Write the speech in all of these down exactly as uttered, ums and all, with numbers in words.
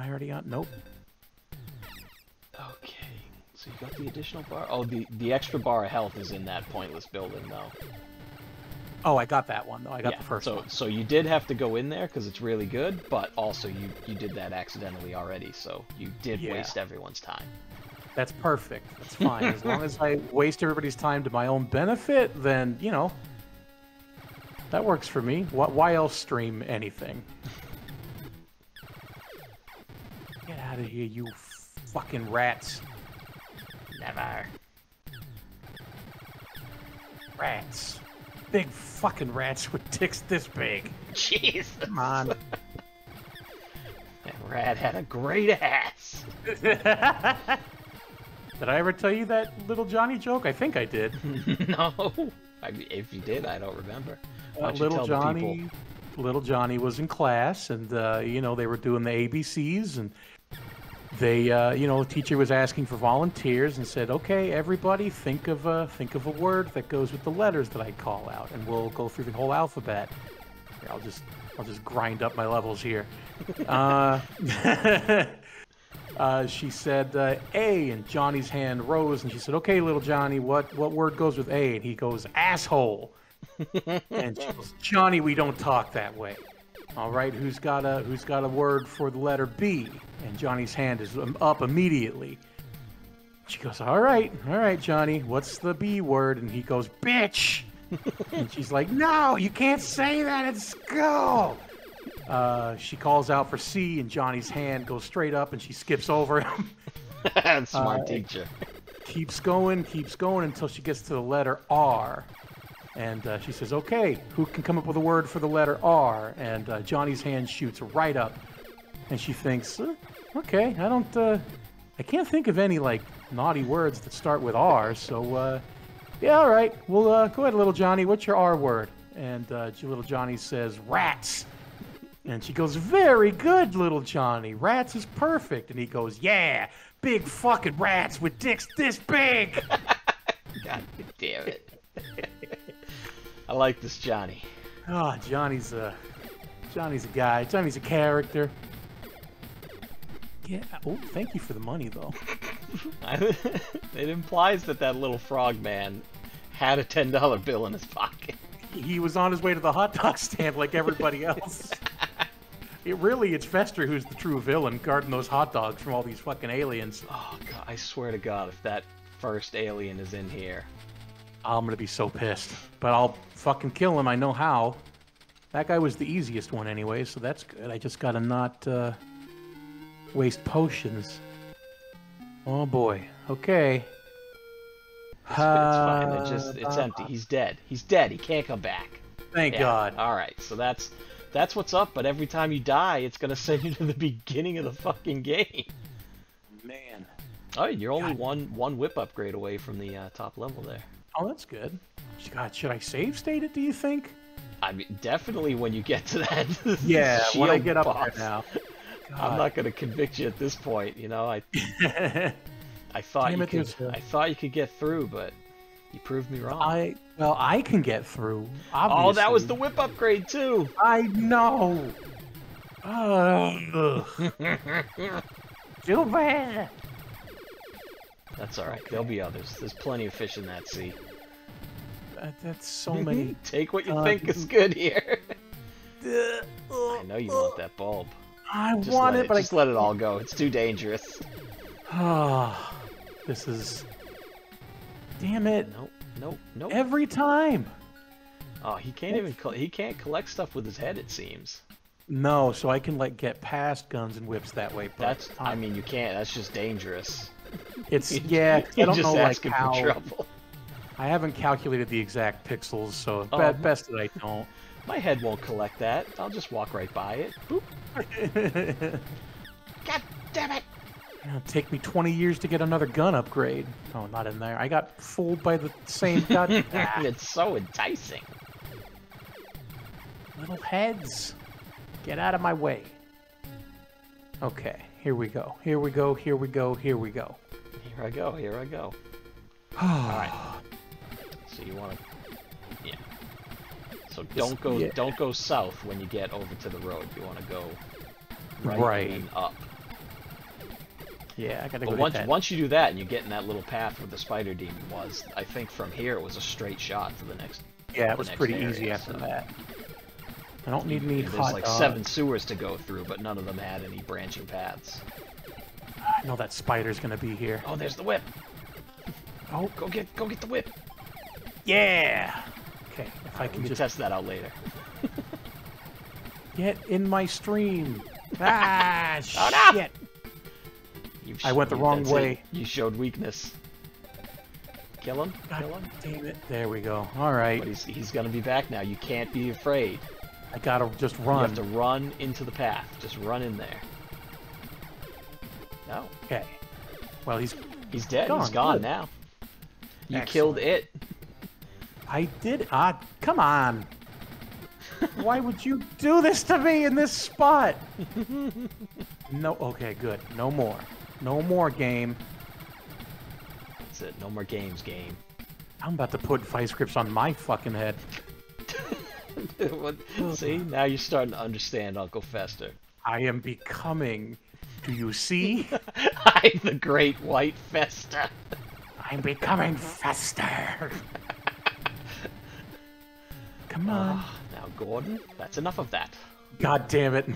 I already on? Nope. Okay, so you got the additional bar? Oh, the, the extra bar of health is in that pointless building, though. Oh, I got that one, though. I got yeah, the first so, one. So you did have to go in there, because it's really good, but also you, you did that accidentally already, so you did Yeah. waste everyone's time. That's perfect. That's fine. As long as I waste everybody's time to my own benefit, then, you know, that works for me. Why, why else stream anything? Get out of here, you fucking rats. Never. Rats. Big fucking rats with dicks this big. Jesus. Come on. That rat had a great ass. Did I ever tell you that little Johnny joke? I think I did. No. I mean, if you did, I don't remember. Uh, little Johnny, little Johnny was in class, and uh, you know, they were doing the A B Cs, and they, uh, you know, the teacher was asking for volunteers and said, "Okay, everybody, think of a think of a word that goes with the letters that I call out, and we'll go through the whole alphabet." Here, I'll just I'll just grind up my levels here. uh, uh, she said uh, A, and Johnny's hand rose, and she said, "Okay, little Johnny, what what word goes with A?" And he goes, "Asshole." And she goes, "Johnny, we don't talk that way. All right, who's got a who's got a word for the letter B?" And Johnny's hand is up immediately. She goes, "All right, all right, Johnny, what's the B word?" And he goes, "Bitch." And she's like, "No, you can't say that at school." Uh, she calls out for C, and Johnny's hand goes straight up, and she skips over him. Smart uh, teacher. Keeps going, keeps going until she gets to the letter R. And uh, she says, "Okay, who can come up with a word for the letter R?" And uh, Johnny's hand shoots right up. And she thinks, uh, "Okay, I don't, uh, I can't think of any, like, naughty words that start with R, so, uh, yeah, all right. Well, uh, go ahead, little Johnny. What's your R word?" And uh, little Johnny says, "Rats." And she goes, "Very good, little Johnny. Rats is perfect." And he goes, "Yeah, big fucking rats with dicks this big." God damn it. I like this Johnny. Oh, Johnny's a Johnny's a guy. Johnny's a character. Yeah. Oh, thank you for the money, though. It implies that that little frog man had a ten dollar bill in his pocket. He was on his way to the hot dog stand like everybody else. It really, it's Fester who's the true villain, guarding those hot dogs from all these fucking aliens. Oh God! I swear to God, if that first alien is in here, I'm gonna be so pissed. But I'll fucking kill him. I know how. That guy was the easiest one anyway, so that's good. I just gotta not uh, waste potions. Oh boy. Okay. It's, uh, it's fine. It just it's empty. He's dead. He's dead. He can't come back. Thank yeah. God. All right. So that's that's what's up. But every time you die, it's gonna send you to the beginning of the fucking game. Man. Oh, you're only God. one one whip upgrade away from the uh, top level there. Oh, that's good. God, should I save state it, do you think? I mean, definitely when you get to that. Yeah, when I shield get up boss. there now. I'm not gonna convict you at this point. You know, I I thought Damn you it, could. there's a- I thought you could get through, but you proved me wrong. I well, I can get through. Oh, that was obviously. the whip upgrade too. I know. Uh, Too bad. That's all right. There'll be others. There's plenty of fish in that sea. That, that's so many. Take what you Uh, think is good here. I I know you want that bulb. I Just want let it, but just let it all go. It's too dangerous. Ah, this is. Damn it! Nope. Nope. Nope. Every time. Oh, he can't even. col- He can't collect stuff with his head. It seems. No, so I can like get past guns and whips that way. But That's. I mean, you can't. That's just dangerous. it's yeah. 'Cause I You're don't just know like asking how. for trouble. I haven't calculated the exact pixels, so Oh, be- my- best that I don't. My head won't collect that. I'll just walk right by it. Boop. God damn it! It'll take me twenty years to get another gun upgrade. Oh, not in there. I got fooled by the same gun. Ah, It's so enticing. little heads. Get out of my way. Okay, here we go. Here we go. Here we go. Here we go. Here I go. Here I go. All right. So you want to, yeah. So don't go, yeah. don't go south when you get over to the road. You want to go right, Right. and then up. Yeah, I gotta But go hit once that. once you do that and you get in that little path where the spider demon was, I think from here it was a straight shot to the next. Yeah, the it was next pretty area, easy after so. that. I don't need any There's hot like dogs. seven sewers to go through, but none of them had any branching paths. I know that spider's gonna be here. Oh, there's the whip. Oh, Go get go get the whip. yeah. Okay, if I We can can just test that out later. get in my stream. Ah, Oh, no! shit. You I went the you- wrong that's it. way. You showed weakness. Kill him. God Kill him. damn it. There we go. All right. But he's he's gonna be back now. You can't be afraid. I gotta just You run. have to run into the path. Just run in there. No. Okay. Well, he's. He's dead. Gone, He's gone good. now. You Excellent. killed it. I did. Ah, come on. Why would you do this to me in this spot? No. Okay, good. No more. No more game. That's it. No more games, game. I'm about to put vice grips on my fucking head. What- See, now you're starting to understand Uncle Fester. I am becoming. Do you see? I'm the Great White Fester. I'm becoming faster. Come on. Ah, now, Gordon, that's enough of that. God damn it.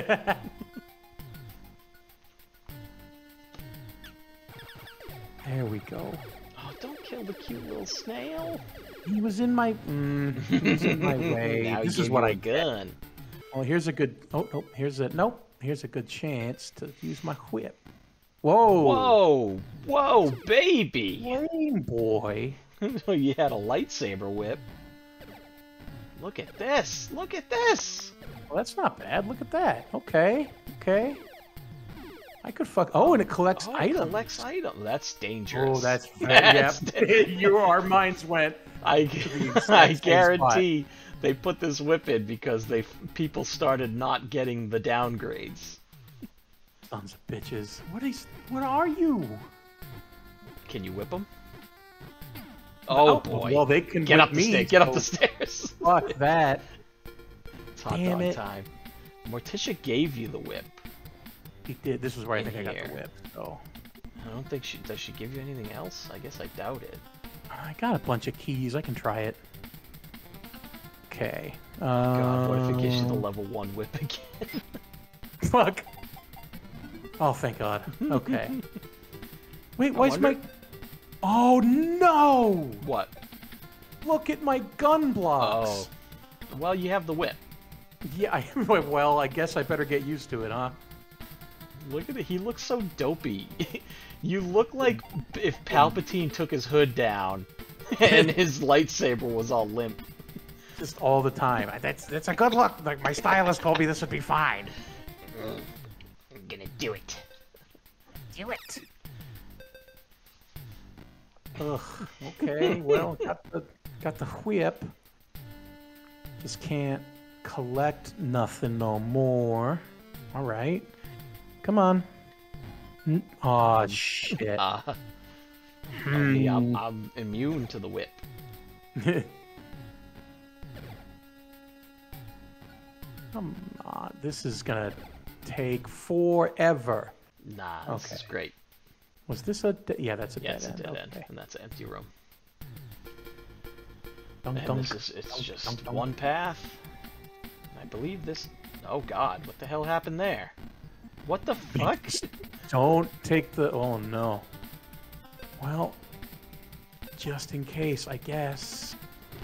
There we go. Oh, don't kill the cute little snail. He was in my. Mm, he was in my way. Now he This gave is what you I a get. gun. Well, here's a good. Oh, nope. Here's a nope. Here's a good chance to use my whip. Whoa. Whoa, whoa, baby! Flame boy. You had a lightsaber whip. Look at this! Look at this! Well, that's not bad. Look at that. Okay. Okay. I could fuck. Oh, and it collects Oh, it items. collects items. That's dangerous. Oh, that's That's yep. You, our minds went. I, the exact I same guarantee they put this whip in because they people started not getting the downgrades. Sons of bitches. What is? What are you? Can you whip them? Oh, Oh, boy! well, they can get whip up the me, stairs. Get up the so- stairs. Fuck that. It's hot Damn dog it. time. Morticia gave you the whip. He did. This is where I In think I got here. the whip. So I don't think she does. She give you anything else? I guess I doubt it. I got a bunch of keys. I can try it. Okay. God, what if it gives you the Um, level one whip again? Fuck. Oh, thank God. Okay. Wait, I why's my? wonder- Oh no! What? Look at my gun blocks. Oh. Well, you have the whip. Yeah. I, well, I guess I better get used to it, huh? Look at it. He looks so dopey. You look like if Palpatine took his hood down and his lightsaber was all limp. Just all the time. That's that's a good look. Like my stylist told me this would be fine. I'm gonna do it. Do it. Ugh. Okay. Well, got the got the whip. Just can't collect nothing no more. All right. Come on. N- Aw, shit. Uh, Hmm. me, I'm, I'm immune to the whip. Come on. This is gonna take forever. Nah, this is Okay. great. Was this a? De- yeah, that's a Yeah, dead it's a end. dead okay. end, and that's an empty room. Dunk, And dunk, this is, it's dunk, just dunk, dunk. one path. I believe this... Oh god, what the hell happened there? What the fuck? Don't take the. Oh no. Well, just in case, I guess.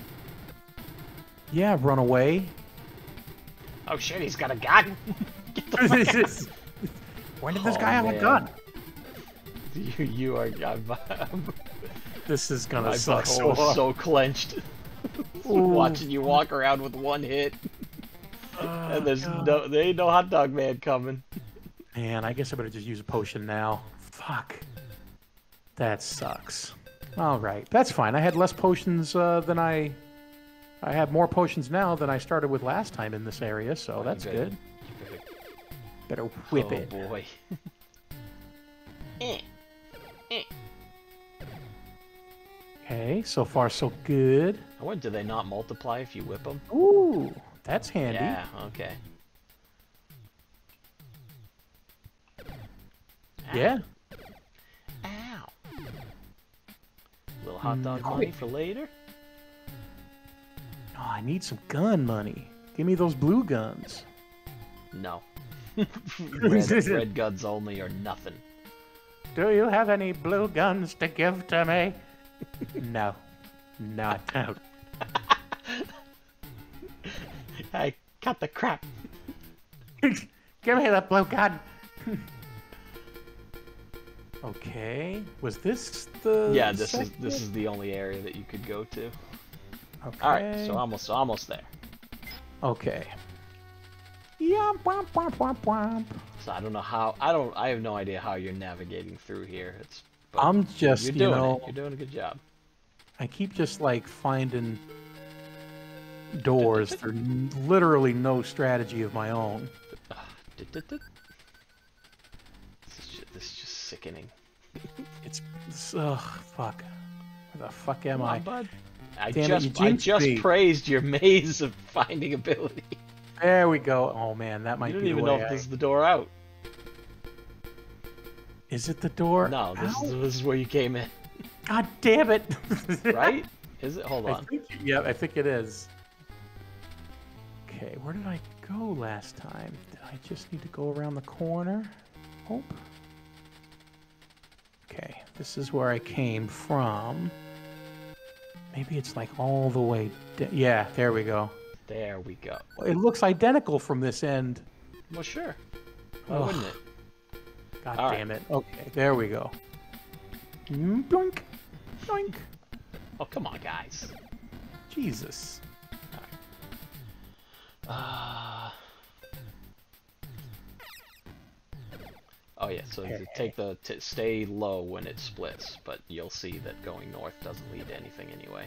Yeah, run away. Oh shit, he's got a gun! Get the fuck This out. is- when did this Oh, guy have a man. gun? You, you are... I'm, I'm, This is gonna my suck butthole so is hard. so clenched. Watching you walk around with one hit. Oh, And there's God. no... There ain't no hot dog man coming. Man, I guess I better just use a potion now. Fuck. That sucks. All right, that's fine. I had less potions uh, than I. I have more potions now than I started with last time in this area, so that's You good. better- you Better better- whip oh, it. boy. Eh. Eh. Okay, so far so good. I wonder, do they not multiply if you whip them? Ooh, that's handy. Yeah, okay. Yeah. Little hot dog No. money for later. Oh, I need some gun money. Give me those blue guns. No. red, red guns only or nothing. Do you have any blue guns to give to me? No. No, I don't. I cut the crap. Give me the blue gun. Okay. Was this the Yeah, this is second? this is the only area that you could go to. Okay. Alright, so almost almost there. Okay. Yomp, womp, womp, womp, womp. So I don't know how I don't I have no idea how you're navigating through here. It's but I'm just, you're you doing know, it. You're doing a good job. I keep just like finding doors through literally no strategy of my own. This is just, this is just sickening. It's, it's ugh, fuck. Where the fuck am Come on, I? bud. I Damn it, just you I jinxed just me. praised your maze of finding ability. There we go. Oh man, that might You don't be the even way know if I... this is the door out. Is it the door? No, this Ow. is this is where you came in, God damn it! right? Is it? Hold I on. think, yeah, I think it is. Okay, where did I go last time? Did I just need to go around the corner? Hope. Okay, this is where I came from. Maybe it's like all the way. Yeah, there we go. There we go. It looks identical from this end. Well, sure. Why Ugh. wouldn't it? God All damn it. Okay, there we go. Doink. Doink. Oh, come on, guys. Jesus. Uh... Oh yeah, so Okay. to take the t stay low when it splits, but you'll see that going north doesn't lead to anything anyway.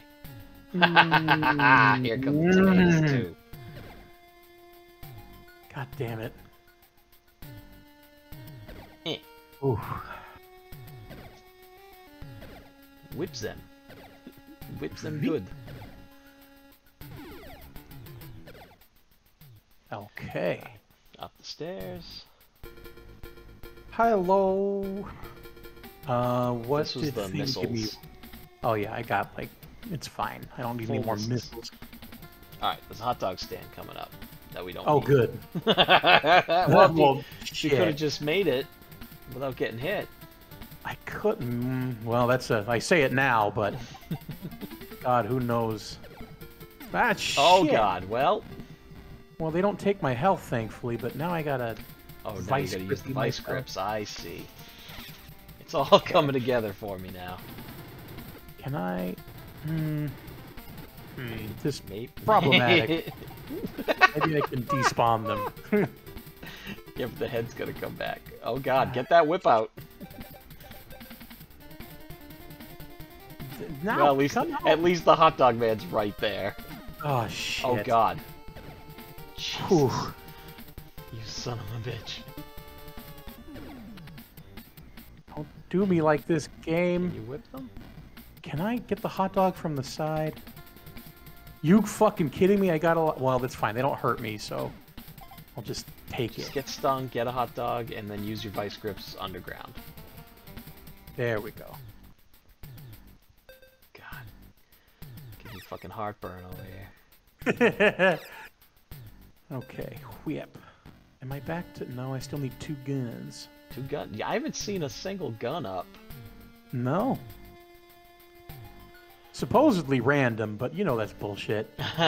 Here come the tomatoes too. God damn it. Eh. Ooh. Whips them. Whips them good. Okay. Up the stairs. Hello. Uh, what This was did the thing give me? missiles. Oh yeah, I got like, it's fine. I don't need Full any more missiles. missiles. Alright, there's a hot dog stand coming up that we don't Oh need. good. Well, if you, Well, you could have shit. just made it without getting hit. I couldn't. Well, that's a. I say it now, but God, who knows? Ah, shit. Oh god, well. Well, they don't take my health, thankfully, but now I gotta. Oh, now you Vice gotta use the gripping vice myself. grips, I see. It's all coming together for me now. Can I? Hmm. Hmm. This Maybe. problematic. Maybe I can despawn them. Yeah, but the head's gonna come back. Oh god, get that whip out. Now, Well, at least come on. at least the hot dog man's right there. Oh shit. Oh god. Jesus. Whew. You son of a bitch. Don't do me like this, game. Can you whip them? Can I get the hot dog from the side? You fucking kidding me? I got a lot. Well, that's fine. They don't hurt me, so I'll just take Just it. get stung, get a hot dog, and then use your vice grips underground. There we go. God. Give me fucking heartburn over here. Okay, whip. Am I back to... No, I still need two guns. Two gun. Yeah, I haven't seen a single gun up. No. Supposedly random, but you know that's bullshit.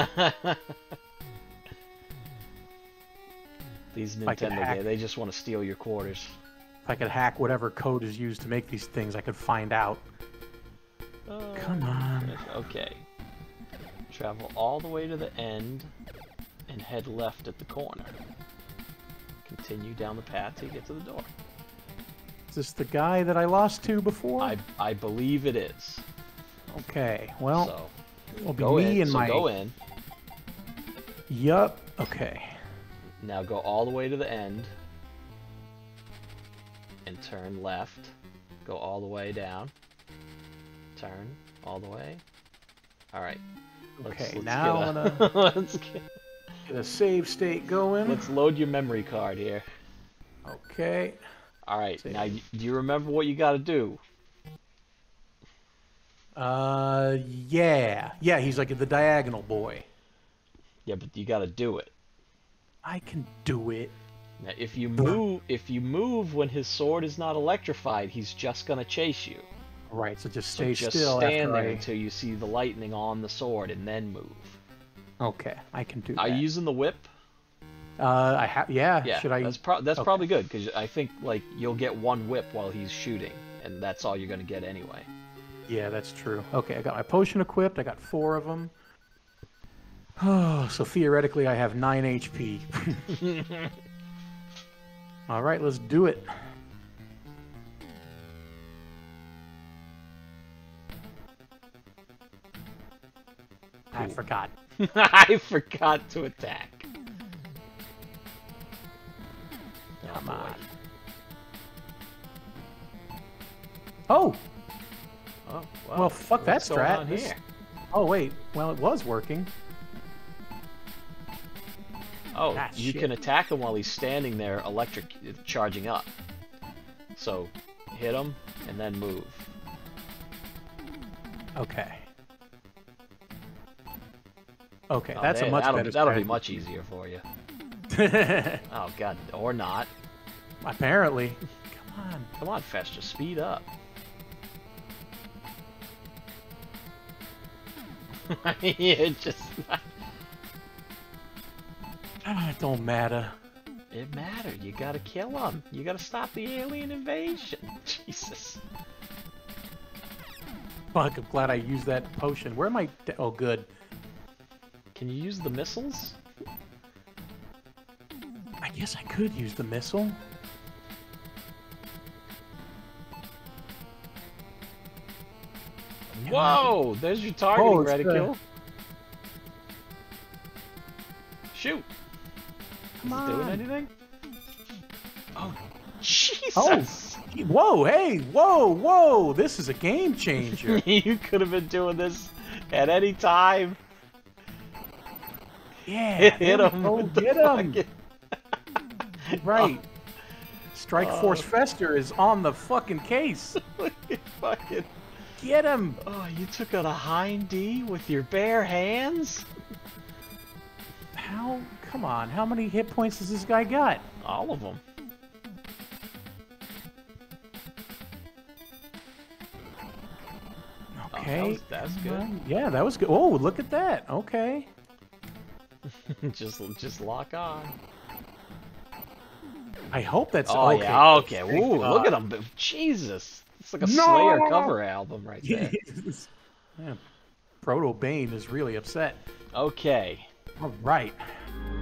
These I could Nintendo hack- games, they just want to steal your quarters. If I could hack whatever code is used to make these things, I could find out. Uh, Come on. Okay. Travel all the way to the end and head left at the corner. Continue down the path till you get to the door. Is this the guy that I lost to before? I I believe it is. Okay, well, So it'll be go me in. and so my... go in. Yup. Okay. Now go all the way to the end and turn left. Go all the way down. Turn all the way. All right. Let's, Okay, let's now get I'm a, gonna let's get, get a save state going. let's load your memory card here. Okay. All right. Save. Now, y- do you remember what you got to do? Uh, yeah. Yeah, he's like the diagonal boy. Yeah, but you gotta do it. I can do it. Now, if you move, if you move when his sword is not electrified, he's just gonna chase you. Right, so just So stay just still stand after there I... until you see the lightning on the sword, and then move. Okay, I can do Are that. you using the whip? Uh, I have. Yeah. Yeah, Should I? that's pro that's Okay. probably good because I think like you'll get one whip while he's shooting, and that's all you're gonna get anyway. Yeah, that's true. Okay, I got my potion equipped. I got four of them. Oh, so theoretically, I have nine H P. All right, let's do it. I forgot. I forgot to attack. Come Oh, on. Oh! Oh, well, Well, fuck that what's going strat. on This- here? Oh, wait. Well, it was working. Oh, Ah, you shit. can attack him while he's standing there, electric charging up. So, hit him and then move. Okay. Okay, Oh, that's there- a much that'll, better That'll be strategy. much easier for you. Oh god, or not. Apparently. Come on. Come on, Fester, speed up. It just Ah, it don't matter. it mattered. You gotta kill him. You gotta stop the alien invasion. Jesus. Fuck, I'm glad I used that potion. Where am I? Oh, good. Can you use the missiles? I guess I could use the missile. Whoa! There's your targeting Oh, it's the- reticule. Shoot! Come Is it doing on. anything? Oh, Jesus! Oh, whoa, hey, whoa, whoa! This is a game changer. You could have been doing this at any time. Yeah, Hit there we him. go, with the get him. fucking- Right. Strike Oh. Force Fester is on the fucking case. fucking. Get him. Oh, you took out a hind D with your bare hands? How? Come on. How many hit points does this guy got? All of them. Okay. Oh, that was, that's come good. on. Yeah, that was good. Oh, look at that. Okay. just, just lock on. I hope that's Oh okay. yeah, okay. Thank Ooh, God. look at him. Jesus. It's like a No! Slayer cover album right there. Yeah. Proto Bane is really upset. Okay. All right.